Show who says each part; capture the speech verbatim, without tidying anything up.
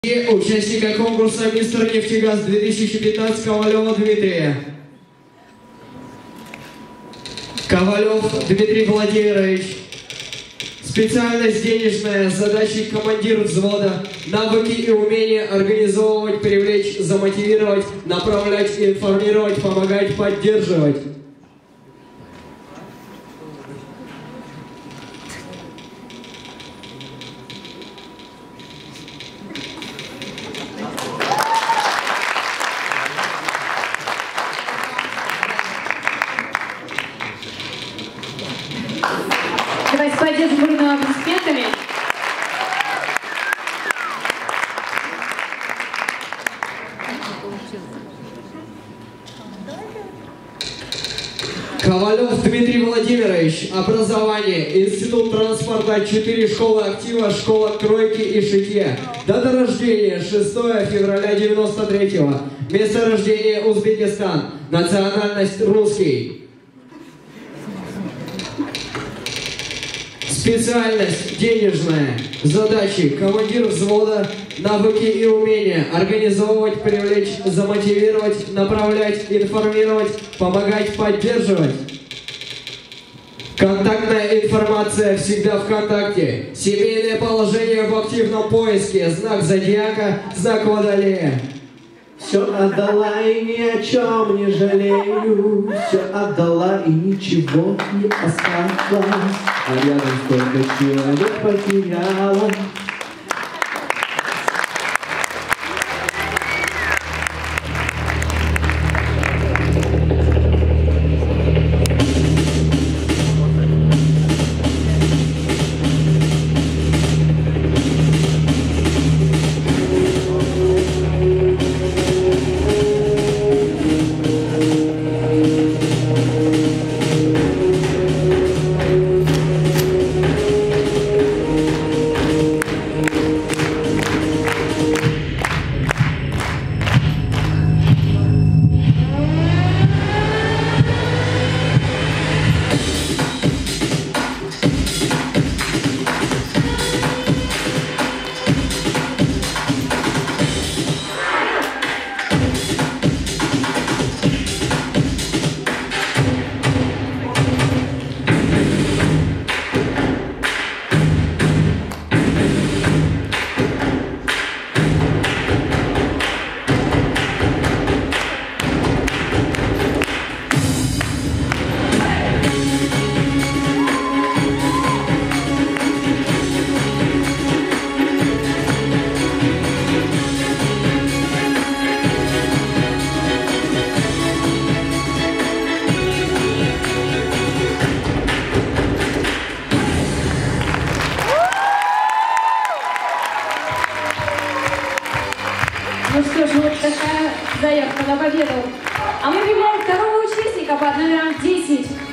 Speaker 1: И участника конкурса «Мистер Нефтегаз» две тысячи пятнадцать Ковалева Дмитрия. Ковалев Дмитрий Владимирович. Специальность денежная, задачи командир взвода, навыки и умения организовывать, привлечь, замотивировать, направлять, информировать, помогать, поддерживать.
Speaker 2: Давайте поддержим бурными аплодисментами.
Speaker 1: Ковалев Дмитрий Владимирович. Образование. Институт транспорта, четыре школы актива, школа кройки и шитья. Дата рождения шестое февраля девяносто третьего. Место рождения Узбекистан. Национальность русский. Специальность денежная, задачи командир взвода, навыки и умения организовывать, привлечь, замотивировать, направлять, информировать, помогать, поддерживать. Контактная информация всегда в контакте. Семейное положение в активном поиске. Знак зодиака, знак водолея.
Speaker 3: Все отдала и ни о чем не жалею, все отдала и ничего не осталось, а рядом столько человек потеряла.
Speaker 2: Ну что ж, вот такая заявка на победу. А мы объявляем второго участника под номером десять.